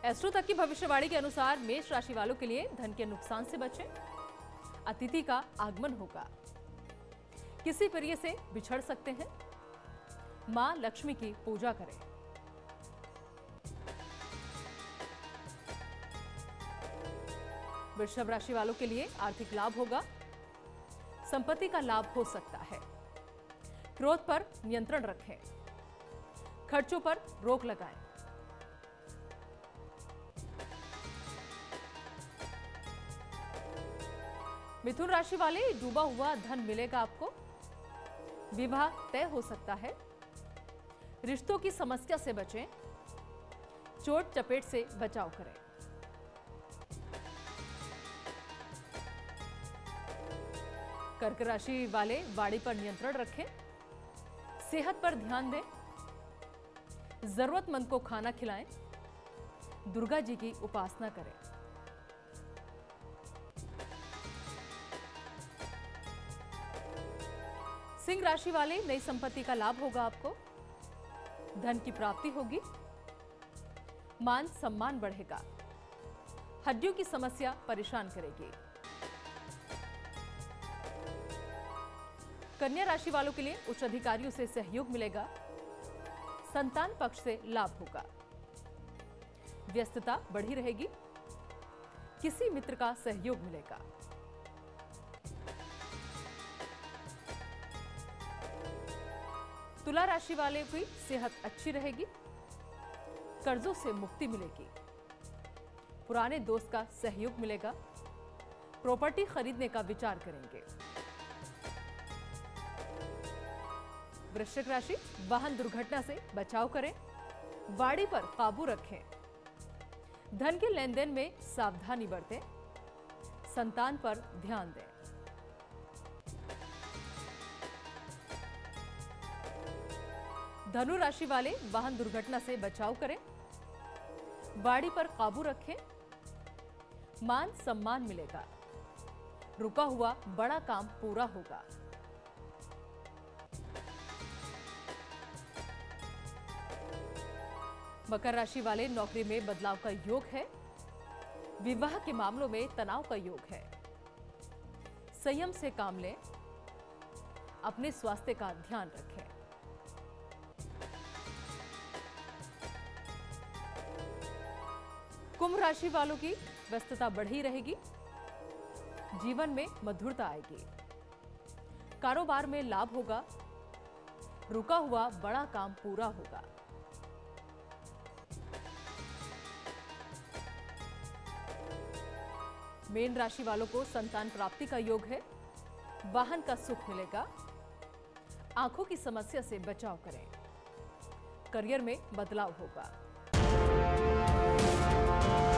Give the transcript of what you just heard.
Astro तक की भविष्यवाणी के अनुसार मेष राशि वालों के लिए धन के नुकसान से बचें। अतिथि का आगमन होगा। किसी प्रिय से बिछड़ सकते हैं। मां लक्ष्मी की पूजा करें। वृषभ राशि वालों के लिए आर्थिक लाभ होगा। संपत्ति का लाभ हो सकता है। क्रोध पर नियंत्रण रखें। खर्चों पर रोक लगाएं। मिथुन राशि वाले डूबा हुआ धन मिलेगा आपको। विवाह तय हो सकता है। रिश्तों की समस्या से बचें। चोट चपेट से बचाव करें। कर्क राशि वाले वाणी पर नियंत्रण रखें। सेहत पर ध्यान दें। जरूरतमंद को खाना खिलाएं। दुर्गा जी की उपासना करें। सिंह राशि वाले नई संपत्ति का लाभ होगा आपको। धन की प्राप्ति होगी। मान सम्मान बढ़ेगा। हड्डियों की समस्या परेशान करेगी। कन्या राशि वालों के लिए उच्च अधिकारियों से सहयोग मिलेगा। संतान पक्ष से लाभ होगा। व्यस्तता बढ़ी रहेगी। किसी मित्र का सहयोग मिलेगा। तुला राशि वाले की सेहत अच्छी रहेगी। कर्जों से मुक्ति मिलेगी। पुराने दोस्त का सहयोग मिलेगा। प्रॉपर्टी खरीदने का विचार करेंगे। वृश्चिक राशि वाहन दुर्घटना से बचाव करें। वाणी पर काबू रखें। धन के लेन देन में सावधानी बरतें। संतान पर ध्यान दें। धनु राशि वाले वाहन दुर्घटना से बचाव करें। वाणी पर काबू रखें। मान सम्मान मिलेगा। रुका हुआ बड़ा काम पूरा होगा। मकर राशि वाले नौकरी में बदलाव का योग है। विवाह के मामलों में तनाव का योग है। संयम से काम लें। अपने स्वास्थ्य का ध्यान रखें। कुंभ राशि वालों की व्यस्तता बढ़ी रहेगी। जीवन में मधुरता आएगी। कारोबार में लाभ होगा। रुका हुआ बड़ा काम पूरा होगा। मीन राशि वालों को संतान प्राप्ति का योग है। वाहन का सुख मिलेगा। आंखों की समस्या से बचाव करें। करियर में बदलाव होगा।